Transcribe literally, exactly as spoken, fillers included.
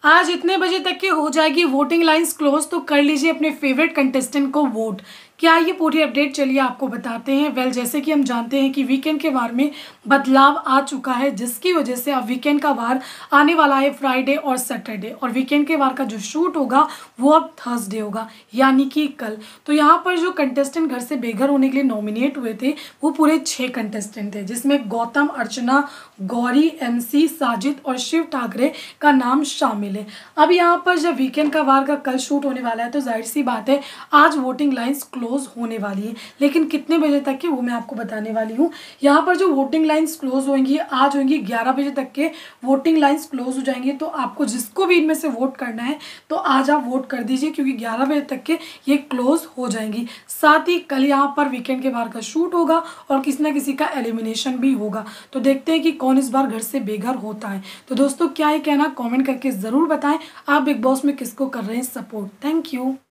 आज इतने बजे तक की हो जाएगी वोटिंग लाइंस क्लोज, तो कर लीजिए अपने फेवरेट कंटेस्टेंट को वोट। क्या ये पूरी अपडेट चलिए आपको बताते हैं। वेल जैसे कि हम जानते हैं कि वीकेंड के वार में बदलाव आ चुका है, जिसकी वजह से अब वीकेंड का वार आने वाला है फ्राइडे और सैटरडे, और वीकेंड के वार का जो शूट होगा वो अब थर्सडे होगा, यानी कि कल। तो यहाँ पर जो कंटेस्टेंट घर से बेघर होने के लिए नॉमिनेट हुए थे वो पूरे छः कंटेस्टेंट थे, जिसमें गौतम, अर्चना, गौरी, एमसी, साजिद और शिव ठाकरे का नाम शामिल है। अब यहाँ पर जब वीकेंड का वार का कल शूट होने वाला है तो जाहिर सी बात है आज वोटिंग लाइंस क्लोज होने वाली है, लेकिन कितने बजे तक की वो मैं आपको बताने वाली हूँ। यहाँ पर जो वोटिंग लाइंस क्लोज होंगी आज होंगी ग्यारह बजे तक के वोटिंग लाइंस क्लोज हो जाएंगे। तो आपको जिसको भी इनमें से वोट करना है तो आज आप वोट कर दीजिए, क्योंकि ग्यारह बजे तक के ये क्लोज हो जाएंगी। साथ ही कल यहाँ पर वीकेंड के वार का शूट होगा और किसी ना किसी का एलिमिनेशन भी होगा। तो देखते हैं कि कौन इस बार घर से बेघर होता है। तो दोस्तों क्या ये कहना कमेंट करके ज़रूर बताएं, आप बिग बॉस में किसको कर रहे हैं सपोर्ट। Thank you.